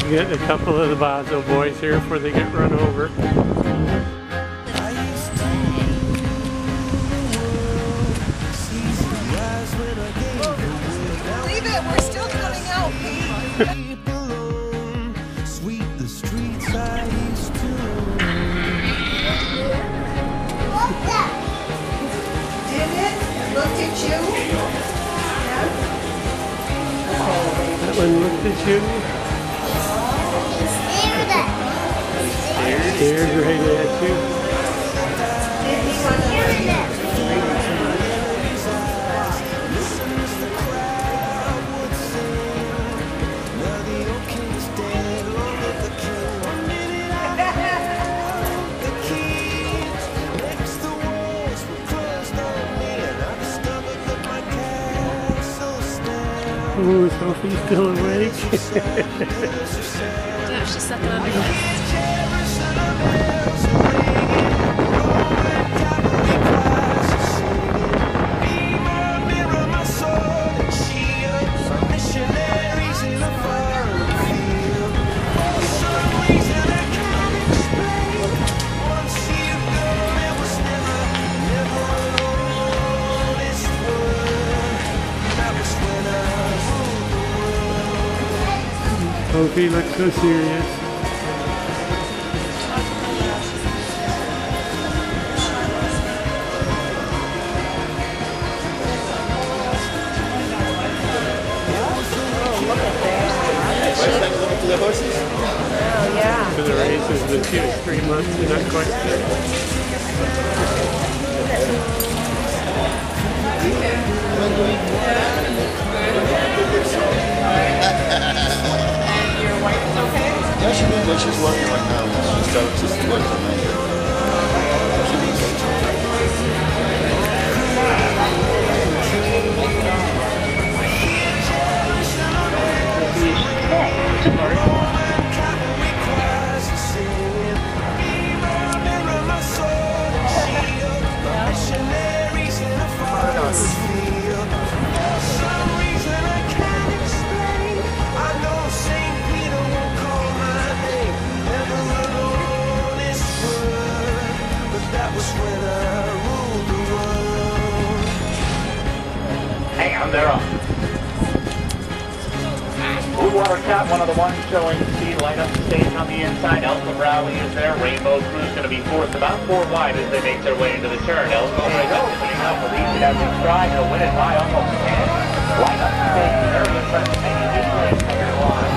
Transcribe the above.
Get a couple of the Bazo boys here before they get run over. Believe it, we're still coming out. Did it? Looked at you? Yeah. That one looked at you. Stares right at you. Ooh, Sophie's still awake. Yeah, she's sucking on it. Sophie looks so serious. The horses? Oh, yeah. For the race has been 2 to 3 months, we're not quite sure. And your wife is okay? Yeah, she did, but she's working right now. She's working right now. Hang on, they're up. Blue Water Cat, one of the ones showing speed light up the stage on the inside. Elsa Rowley is there. Rainbow Crew's going to be fourth, about 4 wide as they make their way into the turn. Elsa right up, putting up the lead at every stride. He'll win it by almost 10. Light up the stage, very impressive. Maybe this way, second line.